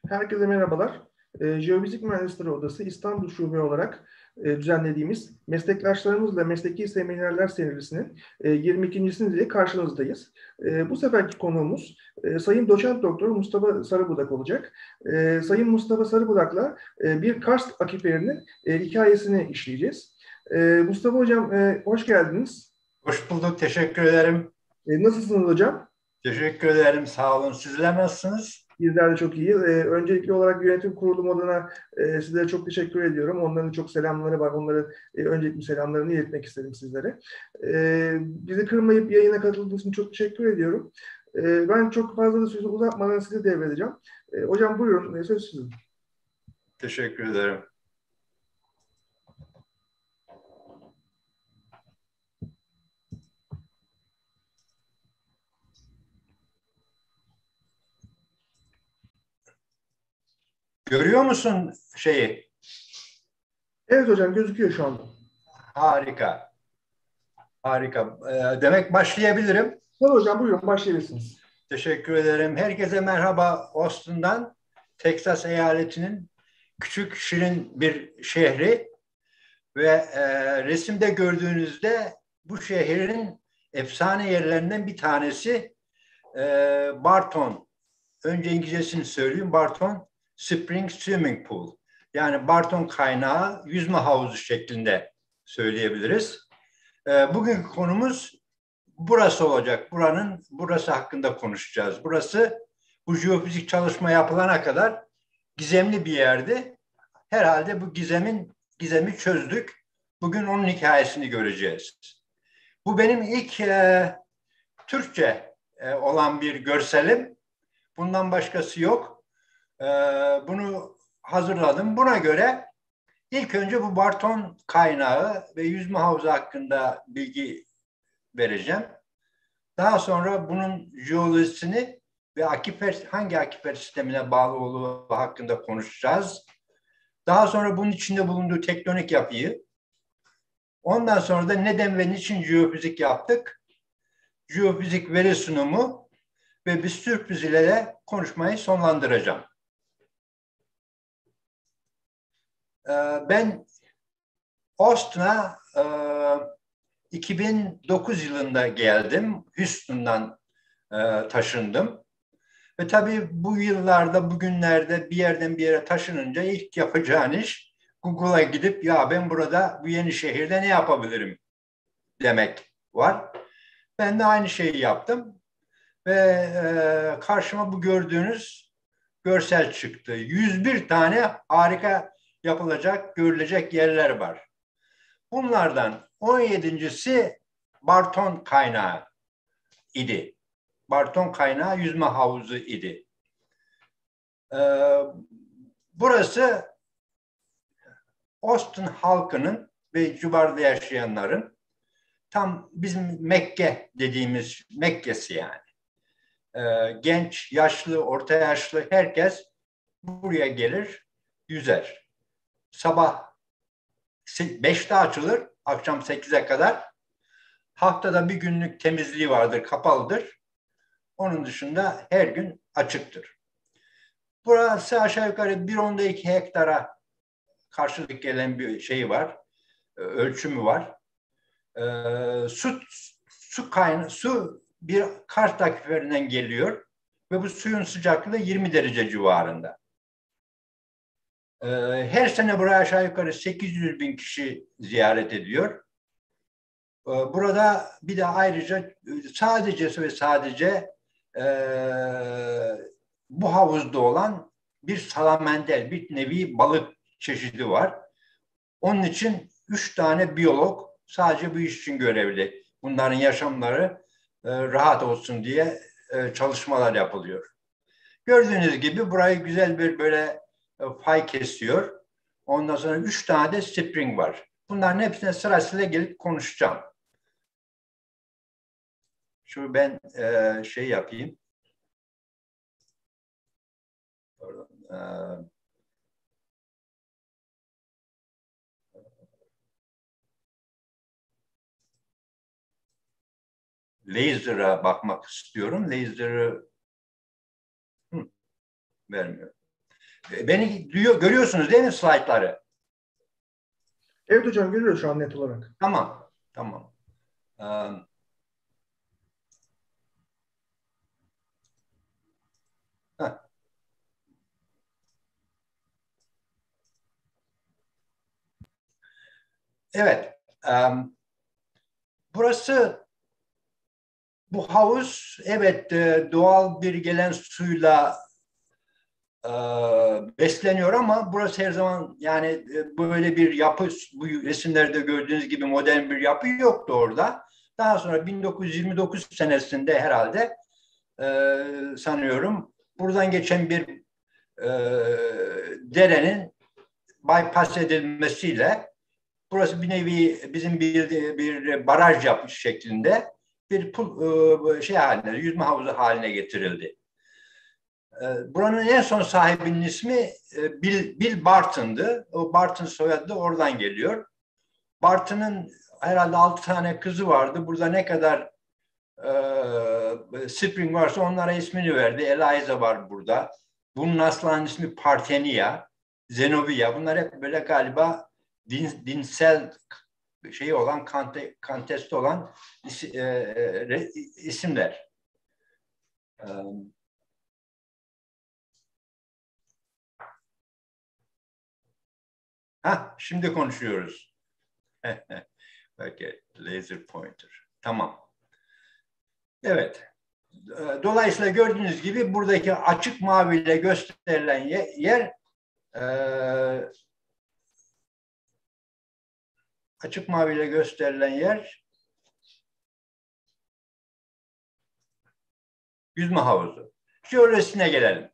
Herkese merhabalar. Jeofizik Mühendisleri Odası İstanbul Şube olarak düzenlediğimiz meslektaşlarımızla mesleki seminerler serisinin 22.sinde karşınızdayız. Bu seferki konuğumuz Sayın Doçent Doktor Mustafa Sarıbudak olacak. Sayın Mustafa Sarıbudak'la bir karst akiferinin hikayesini işleyeceğiz. Mustafa Hocam, hoş geldiniz. Hoş bulduk, teşekkür ederim. Nasılsınız hocam? Teşekkür ederim, sağ olun. Sizler nasılsınız? Bizler de çok iyiyiz. Öncelikli olarak yönetim kurulum adına sizlere çok teşekkür ediyorum. Onların çok selamları var. Onların öncelikli selamlarını iletmek istedim sizlere. Bizi kırmayıp yayına katıldığınız için çok teşekkür ediyorum. Ben çok fazla da sözü uzatmadan size devredeceğim. Hocam buyurun, söz sizin. Teşekkür ederim. Görüyor musun şeyi? Evet hocam, gözüküyor şu anda. Harika. Harika. Demek başlayabilirim. Tabii hocam, buyurun başlayabilirsiniz. Teşekkür ederim. Herkese merhaba Austin'dan. Texas eyaletinin küçük şirin bir şehri ve resimde gördüğünüzde bu şehrin efsane yerlerinden bir tanesi Barton. Önce İngilizcesini söyleyeyim. Barton Spring Swimming Pool. Yani Barton kaynağı yüzme havuzu şeklinde söyleyebiliriz. Bugünkü konumuz burası olacak. Burası hakkında konuşacağız. Burası bu jeofizik çalışma yapılana kadar gizemli bir yerdi. Herhalde bu gizemi çözdük. Bugün onun hikayesini göreceğiz. Bu benim ilk Türkçe olan bir görselim. Bundan başkası yok. Bunu hazırladım. Buna göre ilk önce bu Barton kaynağı ve yüzme havuzu hakkında bilgi vereceğim. Daha sonra bunun jeolojisini ve hangi akifer sistemine bağlı olduğu hakkında konuşacağız. Daha sonra bunun içinde bulunduğu tektonik yapıyı, ondan sonra da neden ve niçin jeofizik yaptık, jeofizik veri sunumu ve bir sürpriz ile de konuşmayı sonlandıracağım. Ben Austin'a 2009 yılında geldim. Houston'dan taşındım. Ve tabii bu yıllarda, bugünlerde bir yerden bir yere taşınınca ilk yapacağın iş Google'a gidip ya ben burada bu yeni şehirde ne yapabilirim demek var. Ben de aynı şeyi yaptım ve karşıma bu gördüğünüz görsel çıktı. 101 tane harika yapılacak, görülecek yerler var. Bunlardan 17.si Barton kaynağı idi. Barton kaynağı yüzme havuzu idi. Burası Austin halkının ve civarda yaşayanların tam bizim Mekke dediğimiz Mekke'si yani. Genç, yaşlı, orta yaşlı herkes buraya gelir, yüzer. Sabah 5'te açılır, akşam 8'e kadar. Haftada bir günlük temizliği vardır, kapalıdır. Onun dışında her gün açıktır. Burası aşağı yukarı 1,2 hektara karşılık gelen bir şey var, ölçümü var. Su bir Kars akiferinden geliyor ve bu suyun sıcaklığı 20 derece civarında. Her sene buraya aşağı yukarı 800 bin kişi ziyaret ediyor. Burada bir de ayrıca sadece ve sadece bu havuzda olan bir salamandel, bir nevi balık çeşidi var. Onun için 3 tane biyolog sadece bu iş için görevli. Bunların yaşamları rahat olsun diye çalışmalar yapılıyor. Gördüğünüz gibi burayı güzel bir böyle fay kesiyor. Ondan sonra 3 tane de spring var. Bunların hepsine sırasıyla gelip konuşacağım. Şu ben şey yapayım. Pardon. Laser'a bakmak istiyorum. Laser'ı vermiyor. Beni görüyorsunuz değil mi slaytları? Evet hocam, görüyoruz şu an net olarak. Tamam. Tamam. Heh. Evet. Burası, bu havuz, evet, doğal bir gelen suyla besleniyor ama burası her zaman yani böyle bir yapı, bu resimlerde gördüğünüz gibi modern bir yapı yoktu orada. Daha sonra 1929 senesinde herhalde sanıyorum buradan geçen bir e, derenin bypass edilmesiyle burası bir nevi bizim bir baraj yapmış şeklinde bir şey haline, yüzme havuzu haline getirildi. Buranın en son sahibinin ismi Bill Barton'dı. O Barton soyadı da oradan geliyor. Barton'ın herhalde 6 tane kızı vardı. Burada ne kadar Spring varsa onlara ismini verdi. Eliza var burada. Bunun aslan ismi Parthenia, Zenobia. Bunlar hep böyle galiba dinsel şeyi olan, kantesti olan isimler. Şimdi konuşuyoruz. Okay, laser pointer. Tamam. Evet. Dolayısıyla gördüğünüz gibi buradaki açık maviyle gösterilen yer açık maviyle gösterilen yer yüzme havuzu. Jeolojisine gelelim.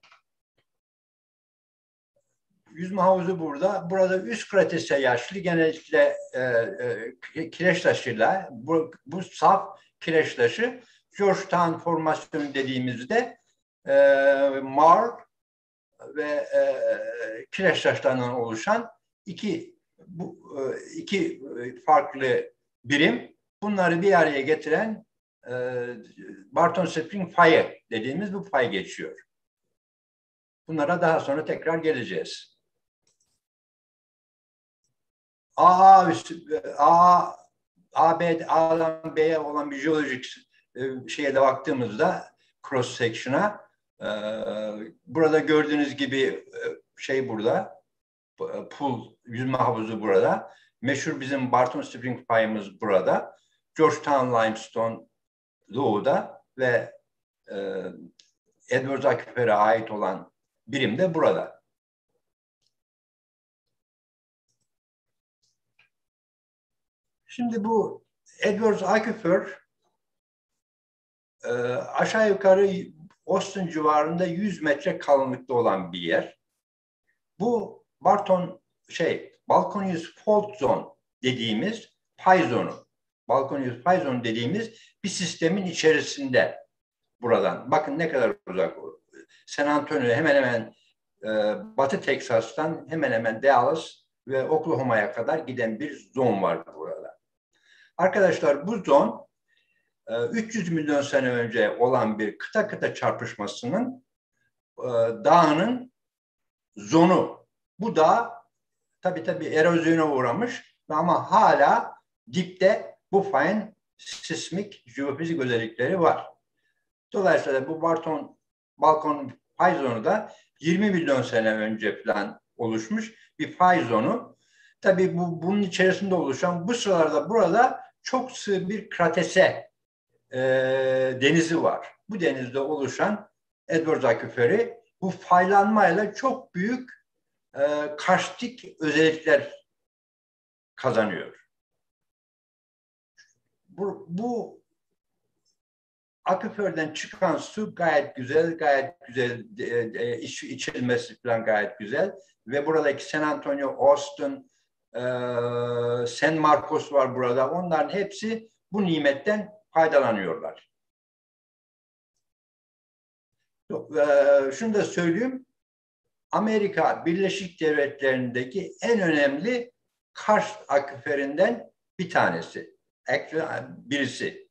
Yüzme havuzu burada. Burada üst kratese yaşlı genellikle kireç taşıyla bu saf kireç taşı Georgetown formasyonu dediğimizde mar ve kireç taşlarından oluşan iki farklı birim. Bunları bir araya getiren Barton Spring fayı dediğimiz bu fay geçiyor. Bunlara daha sonra tekrar geleceğiz. A'dan B'ye olan bir jeolojik şeye de baktığımızda cross section'a burada gördüğünüz gibi şey burada pool, yüzme havuzu burada. Meşhur bizim Barton Spring payımız burada. Georgetown Limestone doğuda ve Edwards Aküfer'e ait olan birim de burada. Şimdi bu Edwards Aquifer aşağı yukarı Austin civarında 100 metre kalınlıkta olan bir yer. Bu Balcones Fault Zone dediğimiz pay zonu. Balcones pay zonu dediğimiz bir sistemin içerisinde buradan. Bakın ne kadar uzak. San Antonio hemen hemen Batı Teksas'tan hemen hemen Dallas ve Oklahoma'ya kadar giden bir zon var burada. Arkadaşlar bu zon 300 milyon sene önce olan bir kıta kıta çarpışmasının dağının zonu. Bu dağ tabii erozyona uğramış ama hala dipte bu fayın sismik, jeofizik özellikleri var. Dolayısıyla bu Balkon fay zonu da 20 milyon sene önce falan oluşmuş bir fay zonu. Tabii bunun içerisinde oluşan bu sıralarda burada çok sığ bir kratese denizi var. Bu denizde oluşan Edwards Aküferi bu faylanmayla çok büyük karstik özellikler kazanıyor. Bu aküferden çıkan su gayet güzel içilmesi falan gayet güzel ve buradaki San Antonio, Austin, San Marcos var burada. Onların hepsi bu nimetten faydalanıyorlar. Şunu da söyleyeyim. Amerika Birleşik Devletleri'ndeki en önemli karst aküferinden bir tanesi. Birisi.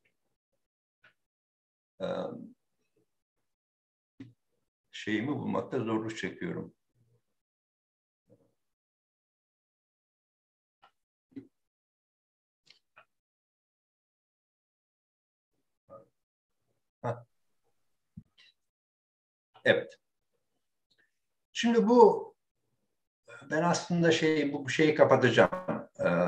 Şeyimi bulmakta zorluk çekiyorum. Evet. Şimdi ben aslında bu şeyi kapatacağım.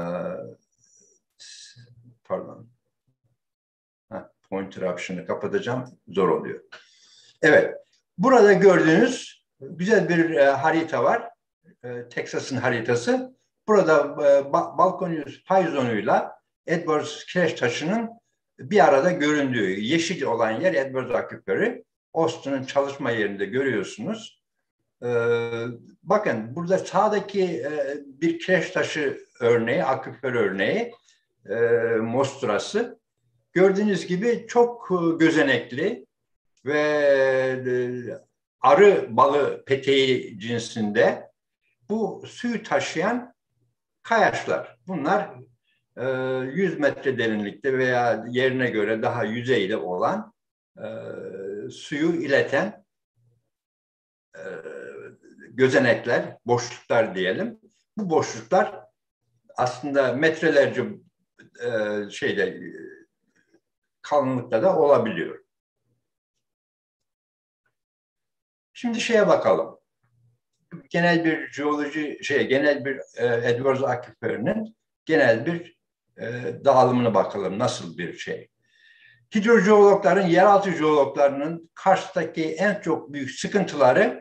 Pardon. Pointer option'ı kapatacağım. Zor oluyor. Evet. Burada gördüğünüz güzel bir harita var. Texas'ın haritası. Burada Balcones Pay zonuyla Edwards Kireç Taşı'nın bir arada göründüğü yeşil olan yer Edwards Aküpörü. Austin'ın çalışma yerinde görüyorsunuz. Bakın burada sağdaki bir kireç taşı örneği, aküpör örneği, mostrası. Gördüğünüz gibi çok gözenekli ve arı balı peteği cinsinde bu suyu taşıyan kayaçlar. Bunlar 100 metre derinlikte veya yerine göre daha yüzeyde olan suyu ileten gözenekler, boşluklar diyelim. Bu boşluklar aslında metrelerce kalınlıkta da olabiliyor. Şimdi şeye bakalım. Genel bir genel bir Edwards aküpörünün genel bir dağılımına bakalım. Nasıl bir şey? Hidrojeologların, yeraltı jeologlarının Kars'taki en çok büyük sıkıntıları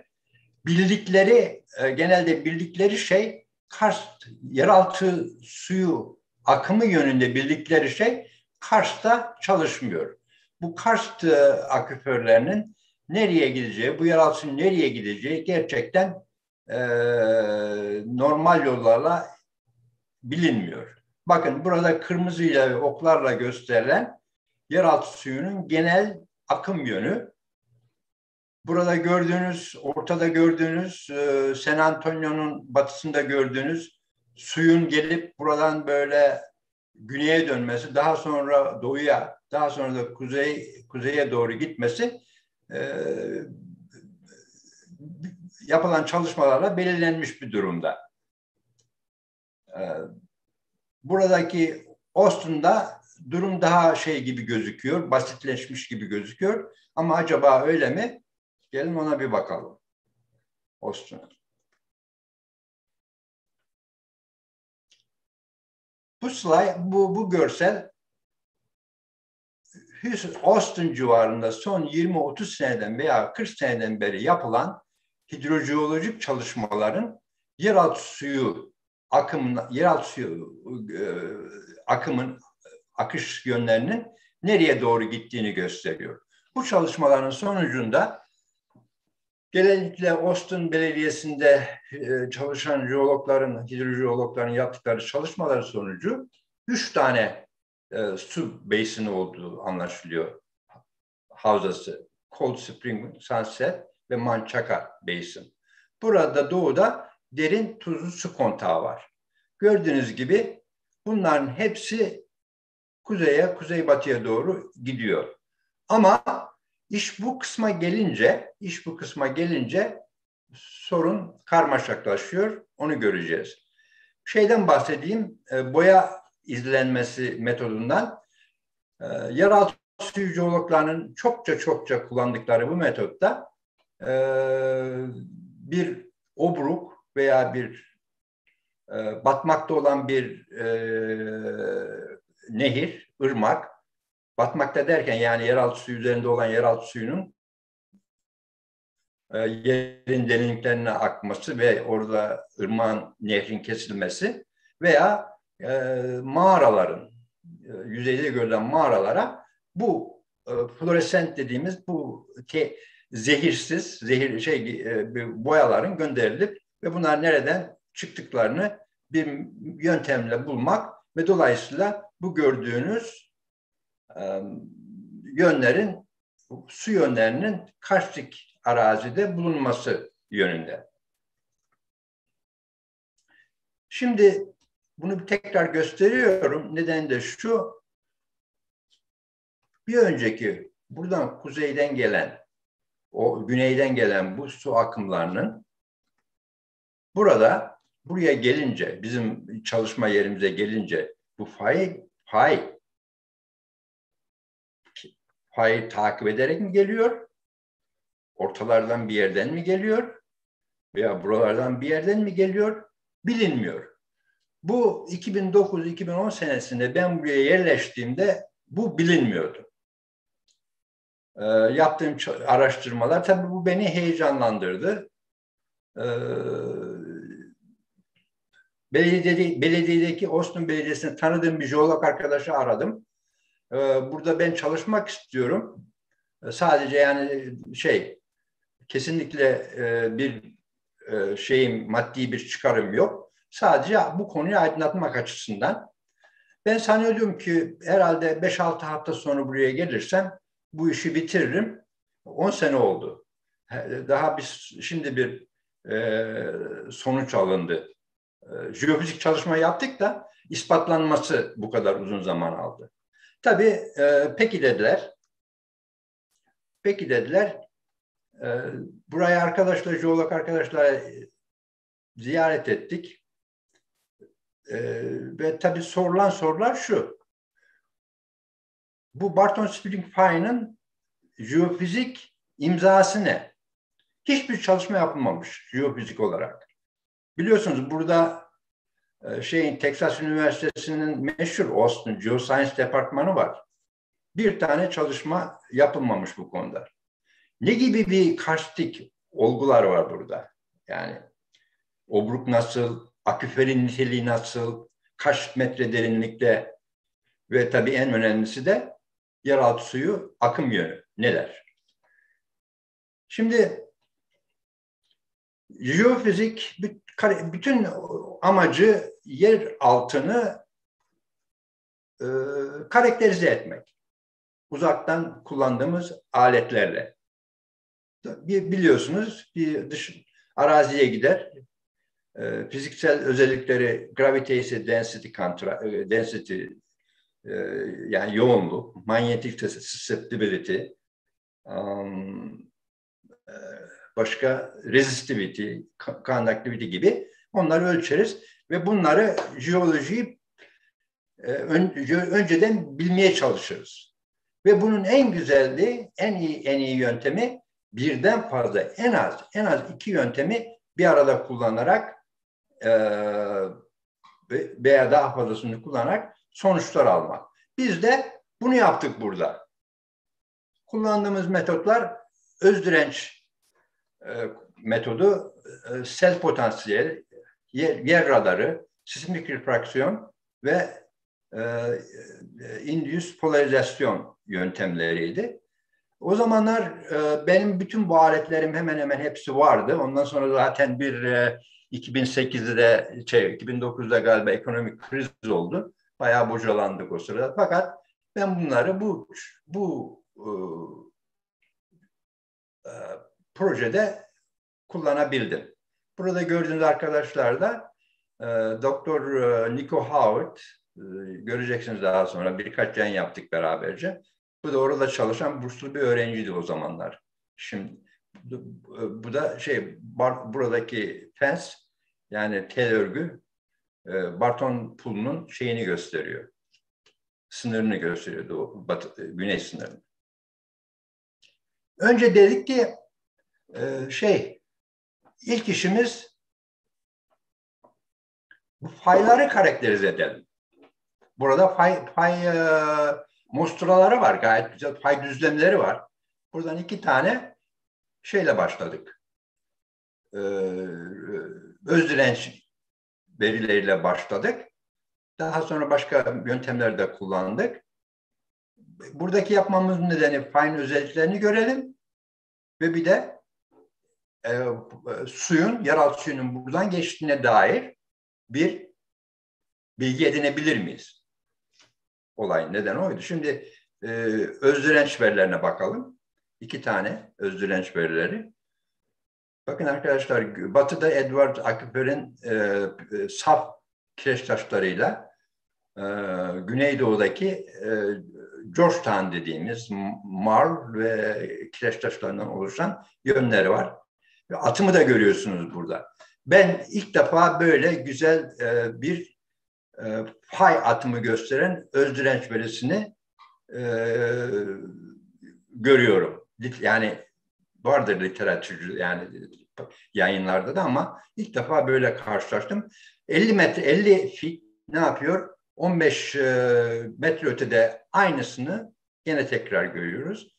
genelde bildikleri şey karst, yeraltı suyu akımı yönünde bildikleri şey Kars'ta çalışmıyor. Bu karst aküpörlerinin nereye gideceği, bu yeraltı suyun nereye gideceği gerçekten normal yollarla bilinmiyor. Bakın burada kırmızıyla ve oklarla gösterilen yeraltı suyunun genel akım yönü. Burada ortada gördüğünüz, San Antonio'nun batısında gördüğünüz suyun gelip buradan böyle güneye dönmesi, daha sonra doğuya, daha sonra da kuzeye doğru gitmesi yapılan çalışmalarla belirlenmiş bir durumda. Buradaki Austin'da durum daha gibi gözüküyor, basitleşmiş gibi gözüküyor. Ama acaba öyle mi? Gelin ona bir bakalım. Austin. Bu görsel Austin civarında son 20-30 seneden veya 40 seneden beri yapılan hidrojeolojik çalışmaların yeraltı suyu akımın akış yönlerinin nereye doğru gittiğini gösteriyor. Bu çalışmaların sonucunda genellikle Austin Belediyesi'nde çalışan hidrojeologların yaptıkları çalışmalar sonucu 3 tane su basini olduğu anlaşılıyor. Havzası, Cold Spring, Sunset ve Manchaca Basin. Burada doğuda derin tuzlu su kontağı var. Gördüğünüz gibi bunların hepsi kuzeybatıya doğru gidiyor. Ama iş bu kısma gelince sorun karmaşıklaşıyor. Onu göreceğiz. Şeyden bahsedeyim. Boya izlenmesi metodundan. Yeraltı suyu jeologlarının çokça kullandıkları bu metotta bir obruk veya bir batmakta olan bir nehir, ırmak, batmakta derken yani yeraltı suyu üzerinde olan yeraltı suyunun yerin derinliklerine akması ve orada nehrin kesilmesi veya mağaraların, yüzeyde görülen mağaralara bu floresent dediğimiz bu zehirsiz boyaların gönderilip ve bunlar nereden çıktıklarını bir yöntemle bulmak ve dolayısıyla bu gördüğünüz su yönlerinin karstik arazide bulunması yönünde. Şimdi bunu tekrar gösteriyorum. Nedeni de şu. Bir önceki buradan kuzeyden gelen, güneyden gelen bu su akımlarının buraya gelince, bizim çalışma yerimize gelince bu fayı takip ederek mi geliyor? Ortalardan bir yerden mi geliyor? Veya buralardan bir yerden mi geliyor? Bilinmiyor. Bu 2009-2010 senesinde ben buraya yerleştiğimde bu bilinmiyordu. Yaptığım araştırmalar tabii bu beni heyecanlandırdı. Belediyedeki Austin Belediyesi'ne tanıdığım bir jeolog arkadaşı aradım. Burada ben çalışmak istiyorum. Sadece yani kesinlikle bir maddi bir çıkarım yok. Sadece bu konuyu aydınlatmak açısından. Ben sanıyordum ki herhalde 5-6 hafta sonra buraya gelirsem bu işi bitiririm. 10 sene oldu. Daha şimdi bir sonuç alındı. Jeofizik çalışma yaptık da ispatlanması bu kadar uzun zaman aldı. Tabii peki dediler. Buraya jeolog arkadaşlar ziyaret ettik. Ve tabii sorulan sorular şu. Bu Barton Spring Fine'ın jeofizik imzası ne? Hiçbir çalışma yapılmamış jeofizik olarak. Biliyorsunuz burada Texas Üniversitesi'nin meşhur Austin Geoscience Departmanı var. Bir tane çalışma yapılmamış bu konuda. Ne gibi bir karstik olgular var burada? Yani obruk nasıl, aküferin niteliği nasıl, kaç metre derinlikte ve tabii en önemlisi de yeraltı suyu akım yönü neler? Şimdi jeofizik bütün amacı yer altını karakterize etmek. Uzaktan kullandığımız aletlerle. Biliyorsunuz bir araziye gider. Fiziksel özellikleri gravity density yani yoğunluk, manyetik susceptibility, başka resistivity, conductivity gibi onları ölçeriz ve bunları jeolojiyi önceden bilmeye çalışırız. Ve bunun en güzelliği, en iyi yöntemi birden fazla en az 2 yöntemi bir arada kullanarak veya daha fazlasını kullanarak sonuçlar almak. Biz de bunu yaptık burada. Kullandığımız metotlar öz direnç metodu, sel potansiyel, yer radarı, sismik refraksiyon ve induced polarizasyon yöntemleriydi. O zamanlar benim bütün bu aletlerim hemen hemen hepsi vardı. Ondan sonra zaten 2008'de 2009'da galiba ekonomik kriz oldu. Bayağı bocalandık o sırada. Fakat ben bunları bu projede kullanabildim. Burada gördüğünüz arkadaşlar da Dr. Nico Howard, göreceksiniz daha sonra birkaç yayın yaptık beraberce. Bu da orada çalışan burslu bir öğrenciydi o zamanlar. Şimdi bu da buradaki fence yani tel örgü Barton Pool'unun şeyini gösteriyor. Sınırını gösteriyor güney sınırını. Önce dedik ki ilk işimiz bu fayları karakterize edelim. Burada fay mostraları var. Gayet güzel fay düzlemleri var. Buradan 2 tane başladık. Öz direnç verileriyle başladık. Daha sonra başka yöntemler de kullandık. Buradaki yapmamızın nedeni fayın özelliklerini görelim ve bir de yeraltı suyunun buradan geçtiğine dair bir bilgi edinebilir miyiz? Olay neden oydu. Şimdi öz direnç verilerine bakalım. 2 tane öz direnç verileri. Bakın arkadaşlar, batıda Edward Aquifer'in saf kireç taşlarıyla güneydoğudaki Georgetown dediğimiz marl ve kireç taşlarından oluşan yönleri var. Ve atımı da görüyorsunuz burada. Ben ilk defa böyle güzel bir fay atımı gösteren öz direnç verisini görüyorum. Yani vardır literatür yani yayınlarda da ama ilk defa böyle karşılaştım. 50 metre 50 feet ne yapıyor? 15 metre ötede aynısını yine tekrar görüyoruz.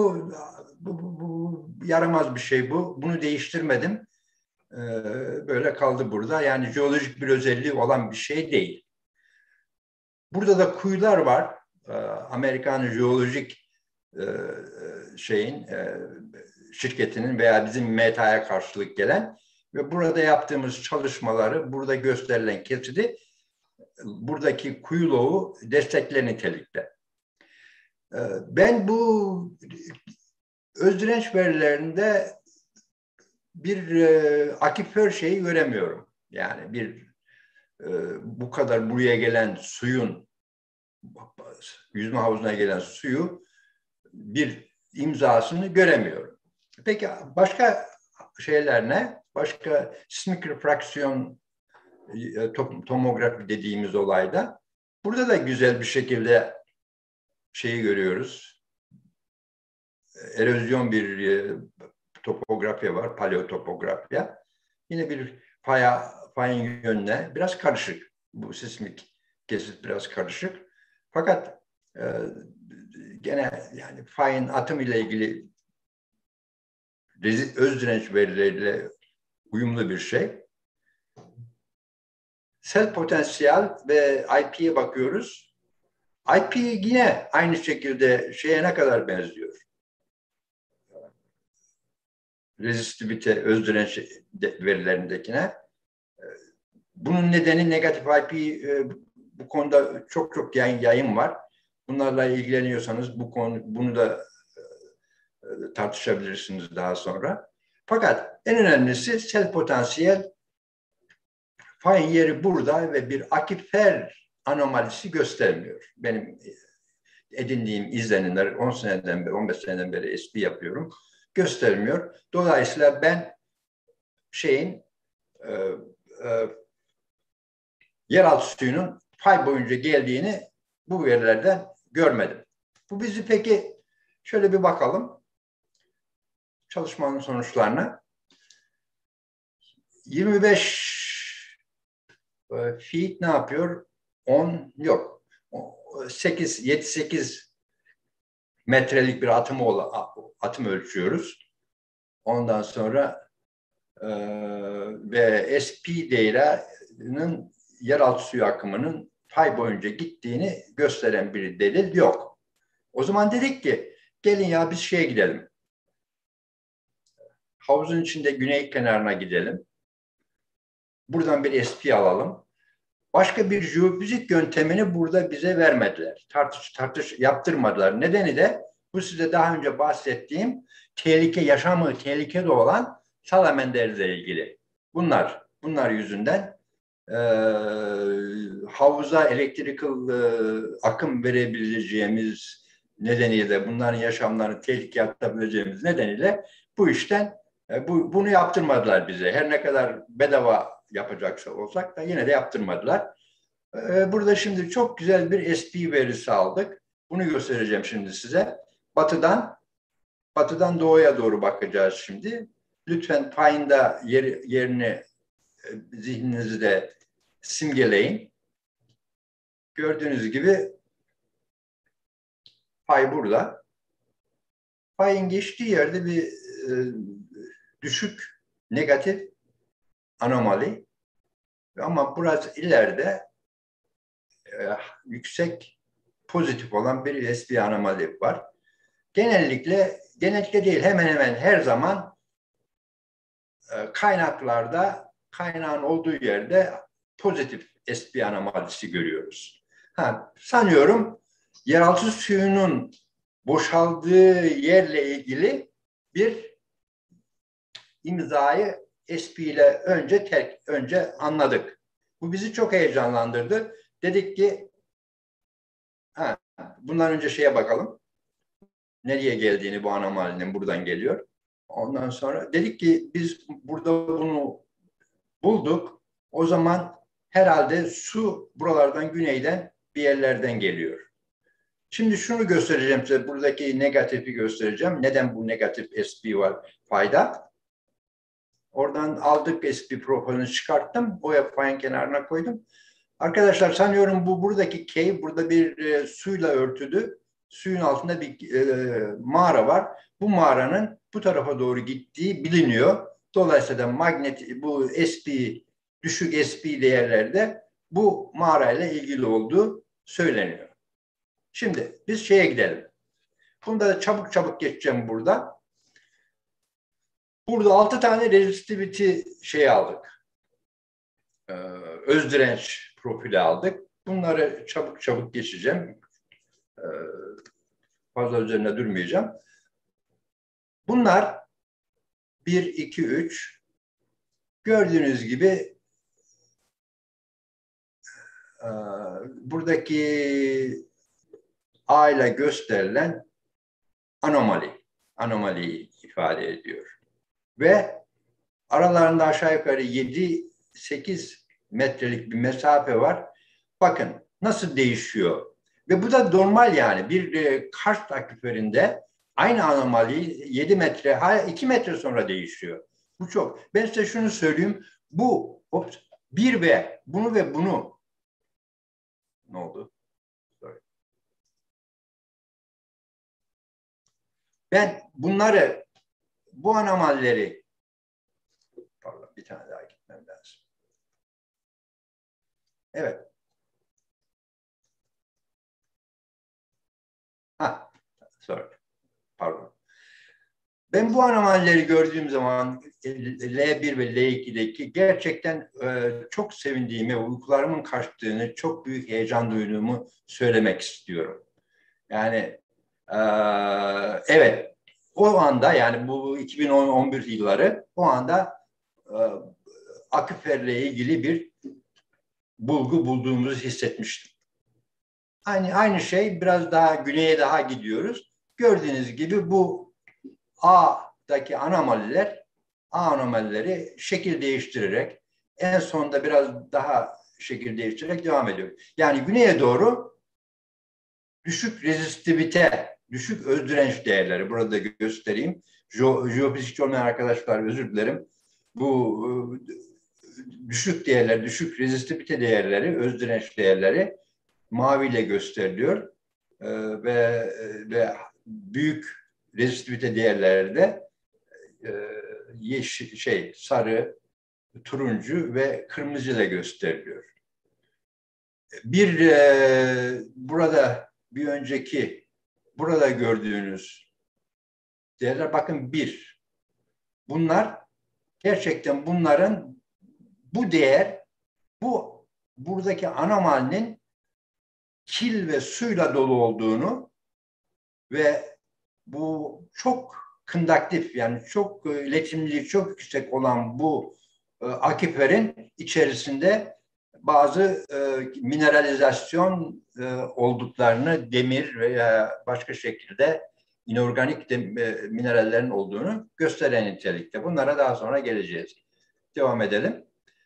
Bu yaramaz bir şey bu. Bunu değiştirmedim. Böyle kaldı burada. Yani jeolojik bir özelliği olan bir şey değil. Burada da kuyular var. Amerikan jeolojik şeyin şirketinin veya bizim META'ya karşılık gelen ve burada yaptığımız çalışmaları, burada gösterilen kesiti buradaki kuyuluğu destekler nitelikte. Ben bu özdirenç verilerinde bir akifer şeyi göremiyorum. Yani bir bu kadar buraya gelen suyun, yüzme havuzuna gelen suyu bir imzasını göremiyorum. Peki başka şeyler ne? Başka sismik refraksiyon tomografi dediğimiz olayda burada da güzel bir şekilde şeyi görüyoruz. Erozyon bir topografya var, paleotopografya. Yine bir fayın yönüne biraz karışık. Bu sismik kesit biraz karışık. Fakat gene yani fayın atım ile ilgili öz direnç verileriyle uyumlu bir şey. Sel potansiyel ve IP'ye bakıyoruz. IP yine aynı şekilde şeye ne kadar benziyor? Rezistivite, öz direnç verilerindekine. Bunun nedeni negatif IP. Bu konuda çok yayın var. Bunlarla ilgileniyorsanız bunu da tartışabilirsiniz daha sonra. Fakat en önemlisi sel potansiyel fayın yeri burada ve bir akifer anomalisi göstermiyor. Benim edindiğim izlenimler 10 seneden beri, 15 seneden beri SP yapıyorum. Göstermiyor. Dolayısıyla ben yeraltı suyunun fay boyunca geldiğini bu verilerden görmedim. Bu bizi peki şöyle bir bakalım çalışmanın sonuçlarına. 25 feet ne yapıyor? 10 yok. 7-8 metrelik bir atım ölçüyoruz. Ondan sonra ve SP değerinin yeraltı suyu akımının fay boyunca gittiğini gösteren bir delil yok. O zaman dedik ki gelin ya biz şeye gidelim. Havuzun içinde güney kenarına gidelim. Buradan bir SP alalım. Başka bir jeofizik yöntemini burada bize vermediler. Tartış yaptırmadılar. Nedeni de bu size daha önce bahsettiğim yaşamı tehlikeli olan salamanderle ilgili. Bunlar yüzünden havuza elektrikal akım verebileceğimiz nedeniyle bunların yaşamlarını tehlikeye atabileceğimiz nedeniyle bu işten bunu yaptırmadılar bize. Her ne kadar bedava yapacaksa olsak da yine de yaptırmadılar. Burada şimdi çok güzel bir SP verisi aldık. Bunu göstereceğim şimdi size. Batıdan doğuya doğru bakacağız şimdi. Lütfen fayında yerini zihninizde simgeleyin. Gördüğünüz gibi fay burada. Fayın geçtiği yerde bir düşük negatif anomali ama burası ileride yüksek pozitif olan bir SP anomali var. Genellikle değil hemen hemen her zaman kaynaklarda kaynağın olduğu yerde pozitif SP anomalisi görüyoruz. Sanıyorum yeraltı suyunun boşaldığı yerle ilgili bir imzayı SP ile önce anladık. Bu bizi çok heyecanlandırdı. Dedik ki bundan önce şeye bakalım. Nereye geldiğini bu anomalinin buradan geliyor. Ondan sonra dedik ki biz burada bunu bulduk. O zaman herhalde su buralardan güneyden bir yerlerden geliyor. Şimdi şunu göstereceğim size. Buradaki negatifi göstereceğim. Neden bu negatif SP var? Fayda. Oradan aldık SP profilini çıkarttım. O yapayın kenarına koydum. Arkadaşlar sanıyorum bu buradaki cave, burada bir suyla örtülü. Suyun altında bir mağara var. Bu mağaranın bu tarafa doğru gittiği biliniyor. Dolayısıyla bu SP, düşük SP değerlerde bu mağarayla ilgili olduğu söyleniyor. Şimdi biz şeye gidelim. Bunda da çabuk çabuk geçeceğim burada. Burada 6 tane resistivity şey aldık. Öz direnç profili aldık. Bunları çabuk çabuk geçeceğim. Fazla üzerine durmayacağım. Bunlar 1, 2, 3 gördüğünüz gibi buradaki A ile gösterilen anomaliyi ifade ediyor. Ve aralarında aşağı yukarı 7-8 metrelik bir mesafe var. Bakın nasıl değişiyor. Ve bu da normal yani. Bir karst aküferinde aynı anomali 7 metre, 2 metre sonra değişiyor. Bu çok. Ben size şunu söyleyeyim. Bu bir ve bunu ne oldu? Sorry. Ben bu anomalileri pardon, bir tane daha gitmem lazım. Evet. Sorry. Pardon. Ben bu anomalileri gördüğüm zaman L1 ve L2'deki gerçekten çok sevindiğimi, uykularımın kaçtığını, çok büyük heyecan duyduğumu söylemek istiyorum. Yani evet, o anda yani bu 2010-11 yılları o anda aküferle ilgili bir bulgu bulduğumuzu hissetmiştim. Aynı şey, biraz daha güneye daha gidiyoruz. Gördüğünüz gibi bu A'daki anomalileri şekil değiştirerek en sonunda biraz daha şekil değiştirerek devam ediyor. Yani güneye doğru düşük rezistivite, düşük öz direnç değerleri burada göstereyim. Jeofizikçi olmayan arkadaşlar özür dilerim. Bu düşük değerler, düşük rezistivite değerleri, öz direnç değerleri maviyle gösteriliyor. Ve büyük rezistivite değerleri de sarı, turuncu ve kırmızı ile gösteriliyor. Burada gördüğünüz değerler bakın 1. Bunlar gerçekten bu değer buradaki anomalinin kil ve suyla dolu olduğunu ve bu çok konduktif yani çok iletimliliği çok yüksek olan bu akiferin içerisinde bazı mineralizasyon olduklarını, demir veya başka şekilde inorganik minerallerin olduğunu gösteren nitelikte. Bunlara daha sonra geleceğiz. Devam edelim.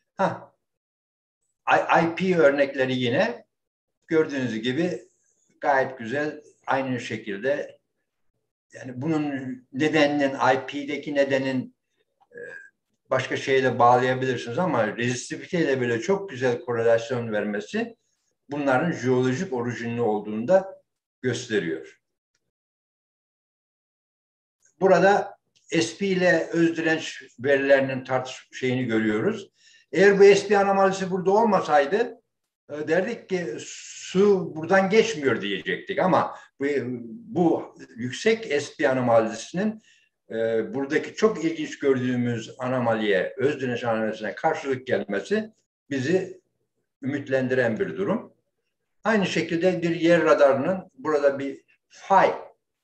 IP örnekleri yine gördüğünüz gibi gayet güzel, aynı şekilde. Yani bunun nedeninin, IP'deki nedenin başka şeyle bağlayabilirsiniz ama rezistiviteyle böyle çok güzel korelasyon vermesi bunların jeolojik orijinli olduğunu da gösteriyor. Burada SP ile öz direnç verilerinin şeyini görüyoruz. Eğer bu SP anomalisi burada olmasaydı derdik ki su buradan geçmiyor diyecektik ama bu yüksek SP anomalisinin buradaki çok ilginç gördüğümüz anomaliye, öz direnç anomalisine karşılık gelmesi bizi ümitlendiren bir durum. Aynı şekilde bir yer radarının burada bir fay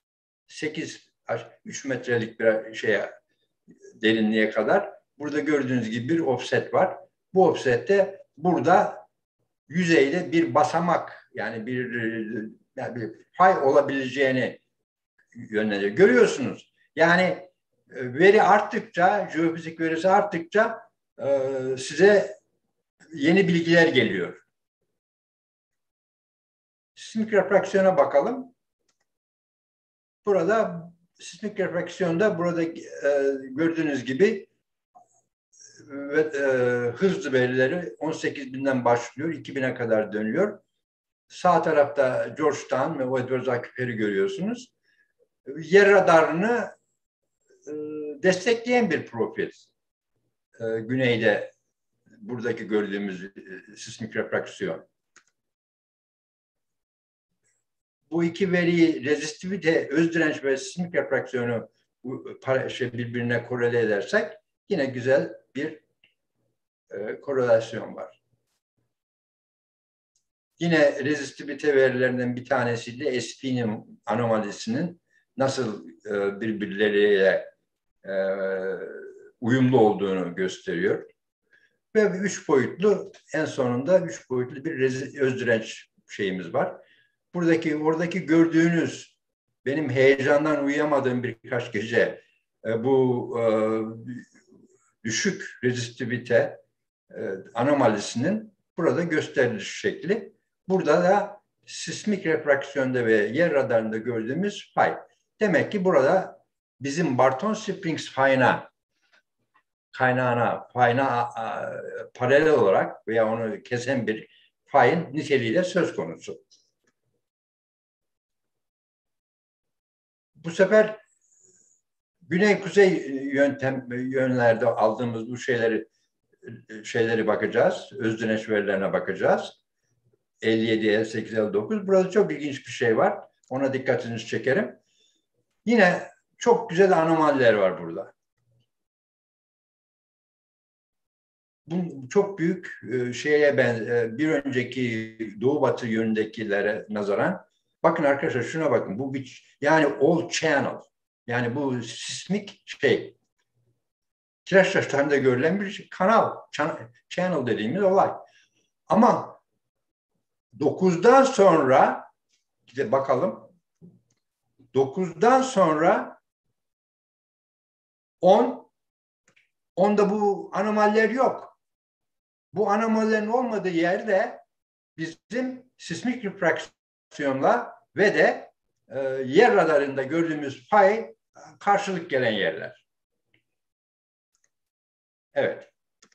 3 metrelik bir derinliğe kadar burada gördüğünüz gibi bir offset var. Bu offsette burada yüzeyde bir basamak yani bir fay olabileceğini yönlendiriyor. Görüyorsunuz. Yani veri arttıkça, jeofizik verisi arttıkça size yeni bilgiler geliyor. sismik refraksiyona bakalım. Burada sismik refraksiyonda burada gördüğünüz gibi hız verileri 18.000'den başlıyor, 2.000'e kadar dönüyor. Sağ tarafta Georgetown ve Edwards aküferi görüyorsunuz. Yer radarını destekleyen bir profil. Güneyde buradaki gördüğümüz sismik refraksiyon. Bu iki veriyi rezistivite, öz direnç ve sismik refraksiyonu birbirine korele edersek yine güzel bir korelasyon var. Yine rezistivite verilerinden bir tanesi de SP'nin anomalisinin nasıl birbirleriyle uyumlu olduğunu gösteriyor. Ve üç boyutlu, en sonunda üç boyutlu bir öz direnç şeyimiz var. Oradaki gördüğünüz, benim heyecandan uyuyamadığım birkaç gece bu düşük rezistivite anomalisinin burada gösteriliş şekli. Burada da sismik refraksiyonda ve yer radarında gördüğümüz fay. Demek ki burada bizim Barton Springs kaynağına paralel olarak veya onu kesen bir fayın niteliği de söz konusu. Bu sefer güney-kuzey yönlerde aldığımız bu şeyleri bakacağız. Öz direnç verilerine bakacağız. 57, 58, 59. Burada çok ilginç bir şey var. Ona dikkatinizi çekerim. Yine çok güzel anomaliler var burada. Bu çok büyük bir önceki doğu-batı yönündekilere nazaran. Bakın arkadaşlar, şuna bakın. Bu yani all channel. Yani bu sismik kireç taşlarında görülen bir kanal. Channel dediğimiz olay. Ama 9'dan sonra bakalım. 9'dan sonra 10'da bu anomaliler yok. Bu anomalilerin olmadığı yerde bizim sismik refraksiyonla ve de yer radarında gördüğümüz fay karşılık gelen yerler. Evet.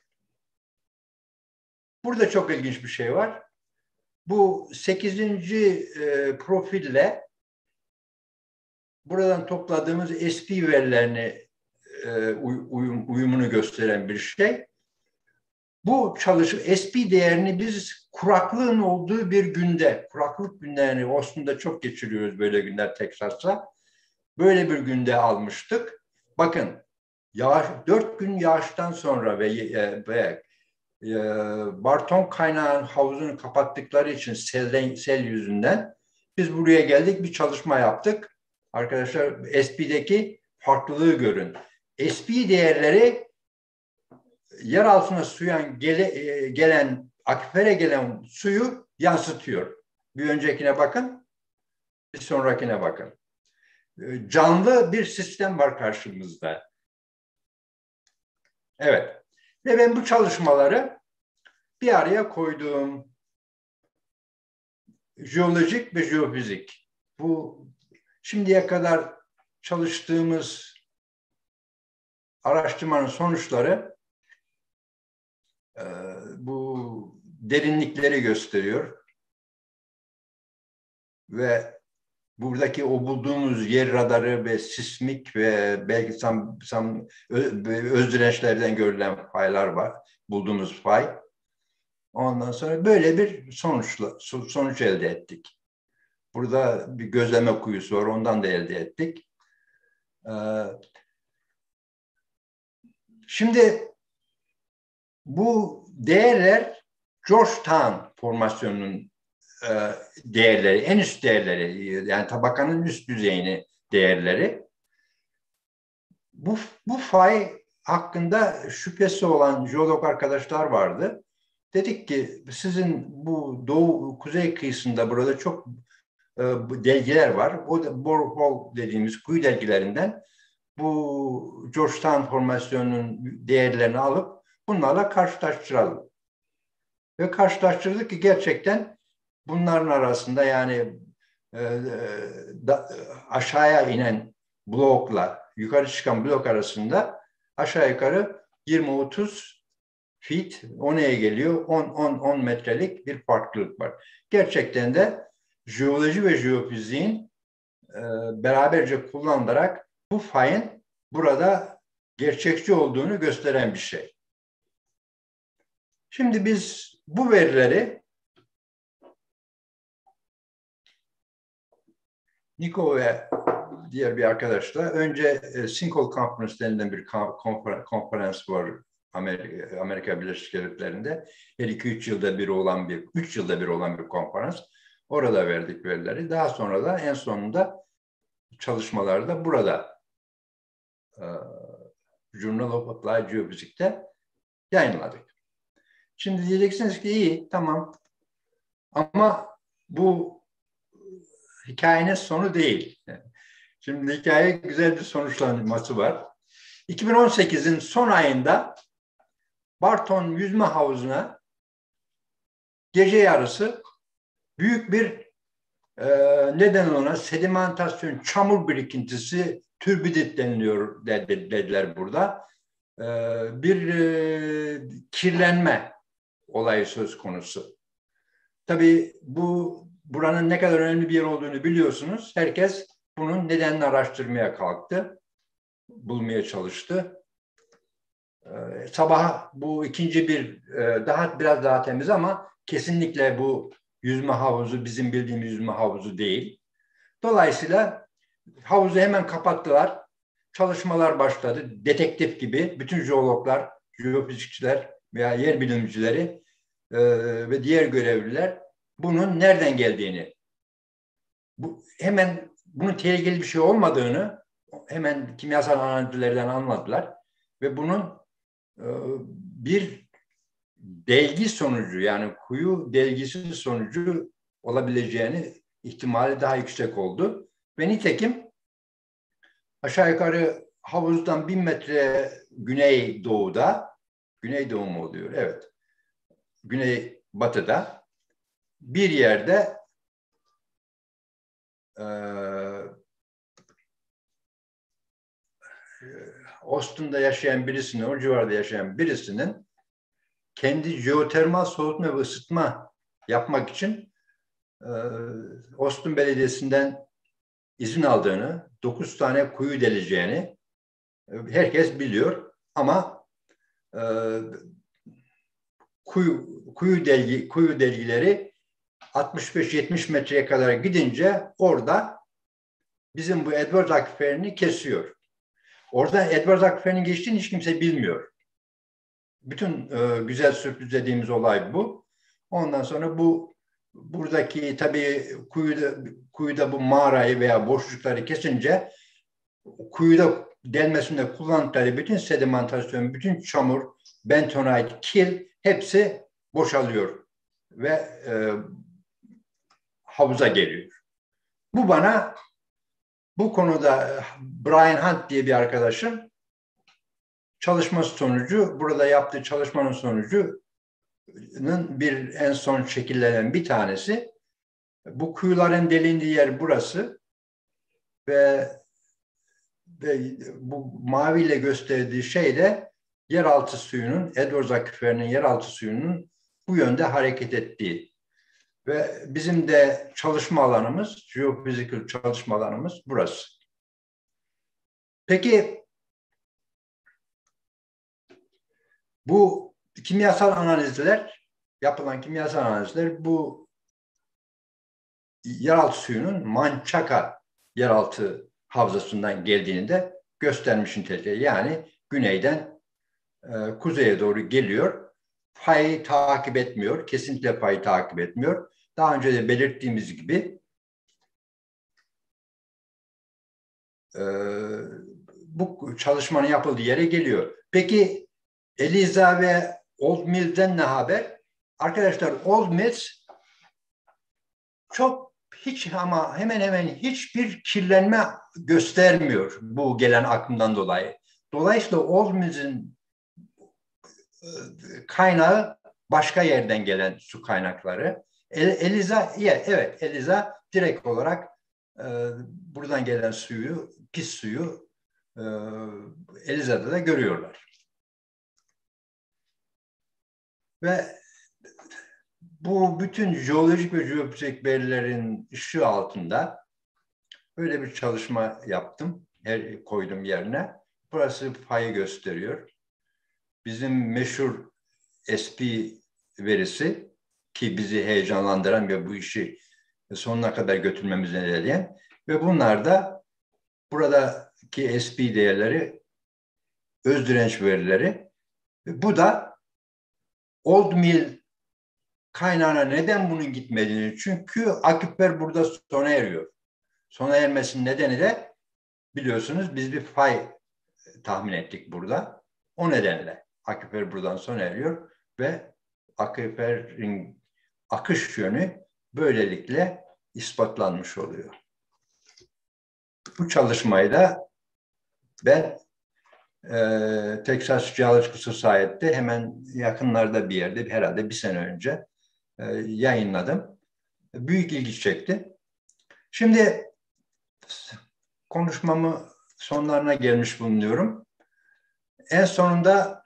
Burada çok ilginç bir şey var. Bu 8. profille buradan topladığımız SP verilerini uyumunu gösteren bir şey. Bu SP değerini biz kuraklığın olduğu bir günde, kuraklık günlerini Austin'da çok geçiriyoruz böyle günler Texas'ta. Böyle bir günde almıştık. Bakın 4 gün yağıştan sonra ve Barton kaynağın havuzunu kapattıkları için sel yüzünden biz buraya geldik, bir çalışma yaptık. Arkadaşlar SP'deki farklılığı görün. SP değerleri yer altına gelen akifere gelen suyu yansıtıyor. Bir öncekine bakın, bir sonrakine bakın. Canlı bir sistem var karşımızda. Evet. Ve ben bu çalışmaları bir araya koydum. Jeolojik ve jeofizik. Bu şimdiye kadar çalıştığımız araştırmanın sonuçları bu derinlikleri gösteriyor. Ve buradaki o bulduğumuz yer radarı ve sismik ve belki öz dirençlerden görülen faylar var. Bulduğumuz fay. Ondan sonra böyle bir sonuç elde ettik. Burada bir gözleme kuyusu var. Ondan da elde ettik. Şimdi bu değerler Georgetown formasyonunun değerleri, en üst değerleri, yani tabakanın üst düzeyini değerleri. Bu fay hakkında şüphesi olan jeolog arkadaşlar vardı. Dedik ki sizin bu kuzey kıyısında burada çok delgiler var. O da borehole dediğimiz kuyu delgilerinden bu Georgetown formasyonunun değerlerini alıp bunlarla karşılaştıralım. Ve karşılaştırdık ki gerçekten bunların arasında yani aşağıya inen blokla yukarı çıkan blok arasında aşağı yukarı 20-30 feet, o neye geliyor? 10 metrelik bir farklılık var. Gerçekten de jeoloji ve jeofiziğin beraberce kullanılarak bu fayın burada gerçekçi olduğunu gösteren bir şey. Şimdi biz bu verileri Niko ve diğer bir arkadaşla önce Sinkhole Conference denilen bir konferans var Amerika Birleşik Devletleri'nde. Her 2-3 yılda bir olan 3 yılda bir olan bir konferans. Orada verdik verileri. Daha sonra da en sonunda çalışmalarda burada Journal of Applied Geophysic'te yayınladık. Şimdi diyeceksiniz ki iyi, tamam. Ama bu hikayenin sonu değil. Şimdi hikaye güzel bir sonuçlanması var. 2018'in son ayında Barton yüzme havuzuna gece yarısı büyük bir neden ona sedimentasyon, çamur birikintisi, türbidit deniliyor dediler burada. Bir kirlenme olayı söz konusu. Tabii buranın ne kadar önemli bir yer olduğunu biliyorsunuz. Herkes bunun nedenini araştırmaya kalktı. Bulmaya çalıştı. Sabah bu ikinci biraz daha temiz ama kesinlikle bu yüzme havuzu bizim bildiğimiz yüzme havuzu değil. Dolayısıyla havuzu hemen kapattılar. Çalışmalar başladı. Detektif gibi bütün jeologlar, jeofizikçiler veya yer bilimcileri ve diğer görevliler bunun nereden geldiğini, hemen bunun tehlikeli bir şey olmadığını hemen kimyasal analizlerden anladılar ve bunun bir delgi sonucu, yani kuyu delgisi sonucu olabileceğini ihtimali daha yüksek oldu. Ve nitekim aşağı yukarı havuzdan 1000 metre güneydoğuda, güneydoğu mu oluyor? Evet. Güneybatıda bir yerde Austin'da yaşayan birisinin, o civarda yaşayan birisinin kendi jeotermal soğutma ve ısıtma yapmak için Austin Belediyesi'nden izin aldığını, 9 tane kuyu deleceğini herkes biliyor. Ama kuyu delgileri 65-70 metreye kadar gidince orada bizim bu Edwards aküferini kesiyor. Orada Edwards aküferinin geçtiğini hiç kimse bilmiyor. Bütün güzel sürpriz dediğimiz olay bu. Ondan sonra buradaki tabii kuyuda bu mağarayı veya boşlukları kesince kuyuda delmesinde kullandıkları bütün sedimentasyon, bütün çamur, bentonite, kil hepsi boşalıyor ve havuza geliyor. Bu konuda Brian Hunt diye bir arkadaşım çalışması sonucu, burada yaptığı çalışmanın sonucunun en son şekillenen bir tanesi, bu kuyuların delindiği yer burası ve bu maviyle gösterdiği şey de yeraltı suyunun, Edwards aküferinin yeraltı suyunun bu yönde hareket ettiği. Ve bizim de çalışma alanımız, geophysical çalışma alanımız burası. Peki bu yapılan kimyasal analizler bu yeraltı suyunun Mançaka yeraltı havzasından geldiğini de göstermiş nitelikte. Yani güneyden kuzeye doğru geliyor. Fayı takip etmiyor. Kesinlikle fayı takip etmiyor. Daha önce de belirttiğimiz gibi bu çalışmanın yapıldığı yere geliyor. Peki Eliza ve Old Mills'den ne haber? Arkadaşlar Old Mills hemen hemen hiçbir kirlenme göstermiyor bu gelen akımdan dolayı. Dolayısıyla Old Mills'in kaynağı başka yerden gelen su kaynakları. Eliza, evet, Eliza direkt olarak buradan gelen suyu, pis suyu Eliza'da da görüyorlar. Ve bu bütün jeolojik ve jeofizik verilerin ışığı altında böyle bir çalışma yaptım. Koydum yerine. Burası fayı gösteriyor. Bizim meşhur SP verisi ki bizi heyecanlandıran ve bu işi sonuna kadar götürmemizi neden ve bunlar da buradaki SP değerleri, öz direnç verileri. Bu da Old Mill kaynağına neden bunun gitmediğini, çünkü akifer burada sona eriyor. Sona ermesinin nedeni de biliyorsunuz biz bir fay tahmin ettik burada. O nedenle akifer buradan sona eriyor ve akiferin akış yönü böylelikle ispatlanmış oluyor. Bu çalışmayı da ben Texas Geological Society'de hemen yakınlarda bir yerde, herhalde bir sene önce yayınladım. Büyük ilgi çekti. Şimdi konuşmamı sonlarına gelmiş bulunuyorum. En sonunda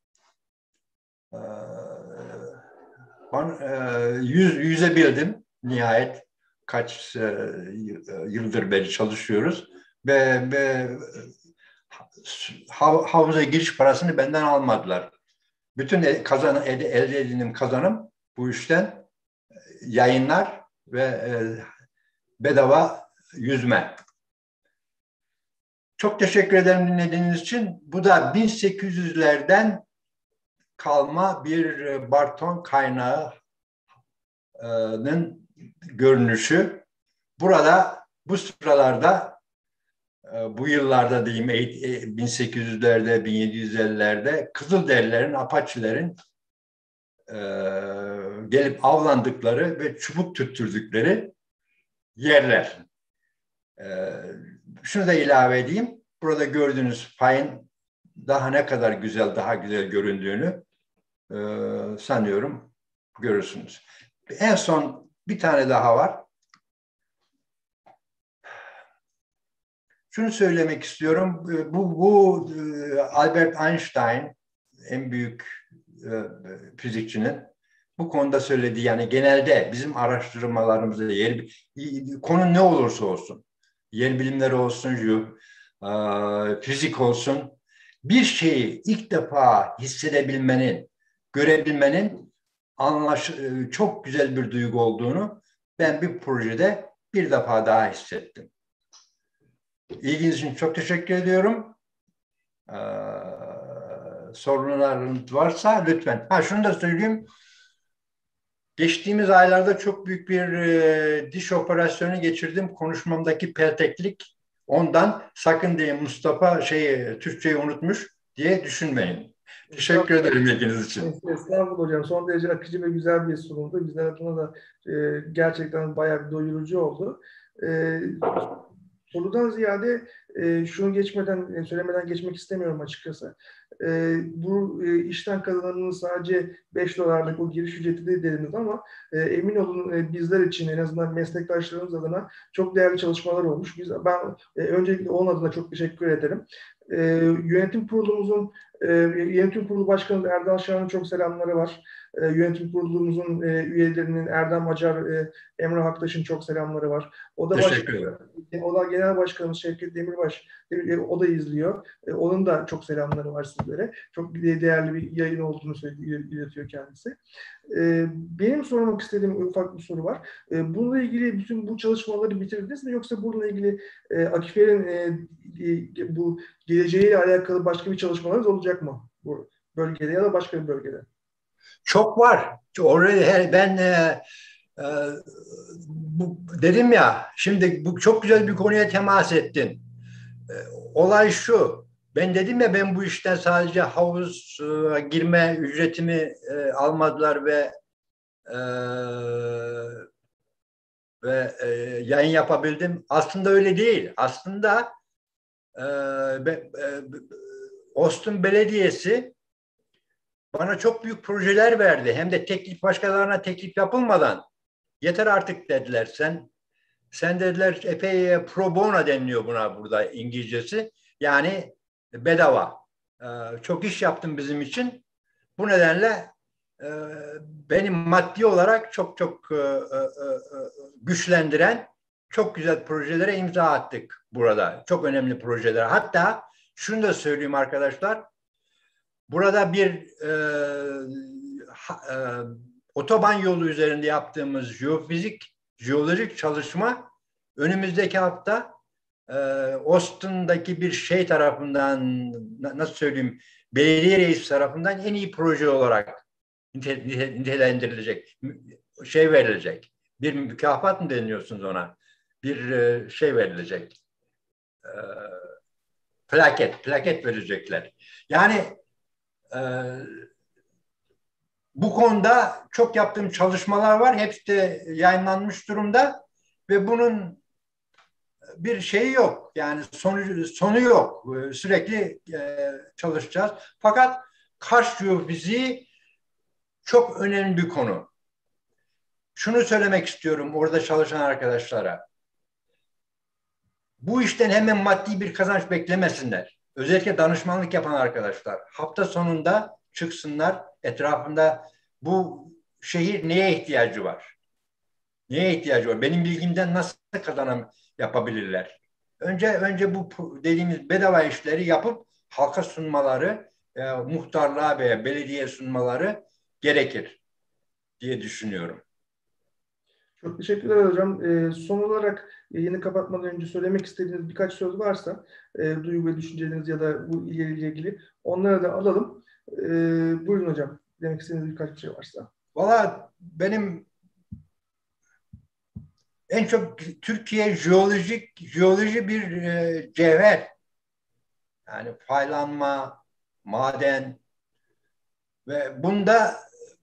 yüzebildim nihayet. Kaç yıldır beri çalışıyoruz ve havuza giriş parasını benden almadılar. Bütün elde edindiğim kazanım bu işten yayınlar ve bedava yüzme. Çok teşekkür ederim dinlediğiniz için. Bu da 1800'lerden kalma bir Barton kaynağının görünüşü. Burada bu sıralarda, bu yıllarda diyeyim 1800'lerde, 1750'lerde Kızılderililerin, Apaçilerin gelip avlandıkları ve çubuk tüttürdükleri yerler. Şunu da ilave edeyim. Burada gördüğünüz fayın daha ne kadar güzel, daha güzel göründüğünü sanıyorum görürsünüz. En son bir tane daha var. Şunu söylemek istiyorum. Bu Albert Einstein, en büyük fizikçinin bu konuda söylediği, yani genelde bizim araştırmalarımızda konu ne olursa olsun, yer bilimleri olsun, fizik olsun, bir şeyi ilk defa hissedebilmenin, görebilmenin çok güzel bir duygu olduğunu ben bir projede bir defa daha hissettim. İlginiz için çok teşekkür ediyorum. Sorunlarınız varsa lütfen. Şunu da söyleyeyim. Geçtiğimiz aylarda çok büyük bir diş operasyonu geçirdim. Konuşmamdaki pelteklik ondan, sakın diye Mustafa Türkçeyi unutmuş diye düşünmeyin. Teşekkür ederim ilginiz için. Estağfurullah hocam. Son derece akıcı ve güzel bir sunumdu. Bizler adına da gerçekten bayağı bir doyurucu oldu. Sorudan ziyade şunu söylemeden geçmek istemiyorum açıkçası. Bu işten kazanımının sadece $5'lık o giriş ücreti de dediniz ama emin olun bizler için, en azından meslektaşlarımız adına çok değerli çalışmalar olmuş. Ben öncelikle onun adına çok teşekkür ederim. Yönetim kurulu başkanı Erdal Şahan'ın çok selamları var. Yönetim kurulumuzun üyelerinin Erdem Acar, Emre Aktaş'ın çok selamları var. O da genel başkanımız Şevket Demirbaş, o da izliyor. Onun da çok selamları var sizlere. Çok değerli bir yayın olduğunu iletiyor kendisi. Benim sormak istediğim ufak bir soru var. Bununla ilgili bütün bu çalışmaları bitirdiniz mi? Yoksa bununla ilgili Akifer'in bu geleceğiyle alakalı başka bir çalışmalarınız olacak mı? Bu bölgede ya da başka bir bölgede? Çok var. Ben dedim ya, şimdi bu çok güzel bir konuya temas ettin. Olay şu. Ben dedim ya, ben bu işten sadece havuz girme ücretimi almadılar ve yayın yapabildim. Aslında öyle değil. Aslında Austin Belediyesi bana çok büyük projeler verdi. Hem de başkalarına teklif yapılmadan yeter artık dediler. Sen dediler epey pro bono deniliyor buna burada İngilizcesi. Yani bedava. Çok iş yaptın bizim için. Bu nedenle beni maddi olarak çok çok güçlendiren çok güzel projelere imza attık burada. Çok önemli projeler. Hatta şunu da söyleyeyim arkadaşlar. Burada bir otoban yolu üzerinde yaptığımız jeolojik çalışma önümüzdeki hafta Austin'daki bir şey tarafından, nasıl söyleyeyim, belediye reisi tarafından en iyi proje olarak nitelendirilecek, şey verilecek. Bir mükafat mı deniyorsunuz ona? Bir şey verilecek. Plaket verecekler. Yani bu konuda çok yaptığım çalışmalar var. Hepsi de yayınlanmış durumda ve bunun bir şeyi yok. Yani sonu yok. Sürekli çalışacağız. Fakat Kars jeofiziği çok önemli bir konu. Şunu söylemek istiyorum orada çalışan arkadaşlara. Bu işten hemen maddi bir kazanç beklemesinler. Özellikle danışmanlık yapan arkadaşlar. Hafta sonunda çıksınlar, etrafında bu şehir neye ihtiyacı var? Neye ihtiyacı var? Benim bilgimden nasıl kazanım yapabilirler? Önce bu dediğimiz bedava işleri yapıp halka sunmaları, muhtarlığa veya belediye sunmaları gerekir diye düşünüyorum. Çok teşekkürler hocam. Son olarak yayını kapatmadan önce söylemek istediğiniz birkaç söz varsa duygu ve düşünceleriniz ya da bu ile ilgili onları da alalım. Buyurun hocam. Demek istediğiniz birkaç bir şey varsa. Valla benim en çok Türkiye jeoloji bir cevher. Yani faylanma, maden ve bunda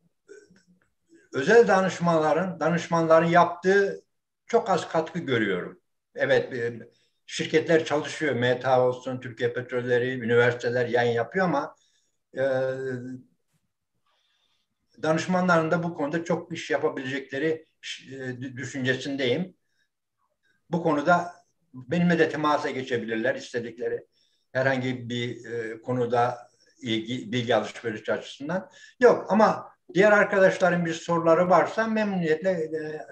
özel danışmanların yaptığı çok az katkı görüyorum. Evet, şirketler çalışıyor. META olsun, Türkiye Petrolleri, üniversiteler yayın yapıyor ama danışmanların da bu konuda çok iş yapabilecekleri düşüncesindeyim. Bu konuda benimle de temasa geçebilirler istedikleri herhangi bir konuda bilgi alışverişi açısından. Yok ama diğer arkadaşların bir soruları varsa memnuniyetle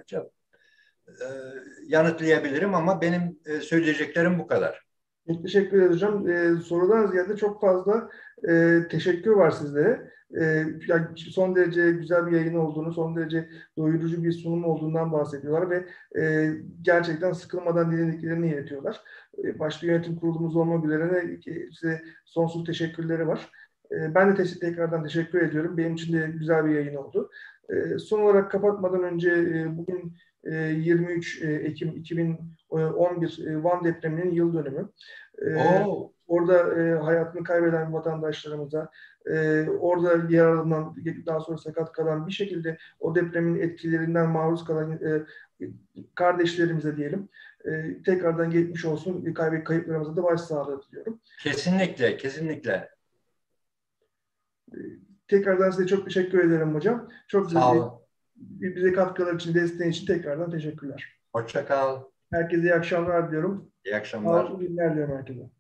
yanıtlayabilirim ama benim söyleyeceklerim bu kadar. Çok teşekkür ederim hocam. Sorudan ziyade çok fazla teşekkür var sizlere. Yani son derece güzel bir yayın olduğunu, son derece doyurucu bir sunum olduğundan bahsediyorlar ve gerçekten sıkılmadan dinlediklerini iletiyorlar. Başta yönetim kurulumuz olmak üzere size sonsuz teşekkürleri var. Ben de tekrardan teşekkür ediyorum. Benim için de güzel bir yayın oldu. Son olarak kapatmadan önce bugün 23 Ekim 2011 Van depreminin yıl dönümü. Orada hayatını kaybeden vatandaşlarımıza, orada yaralanan, daha sonra sakat kalan, bir şekilde o depremin etkilerinden maruz kalan kardeşlerimize diyelim, tekrardan geçmiş olsun, kayıplarımıza da başsağlığı diliyorum. Kesinlikle, kesinlikle. Tekrardan size çok teşekkür ederim hocam. Çok sağ olun. Bize katkılar için, desteğin için tekrardan teşekkürler. Hoşça kal. Herkese iyi akşamlar diliyorum. İyi akşamlar. Sağlıklı günler diliyorum herkese.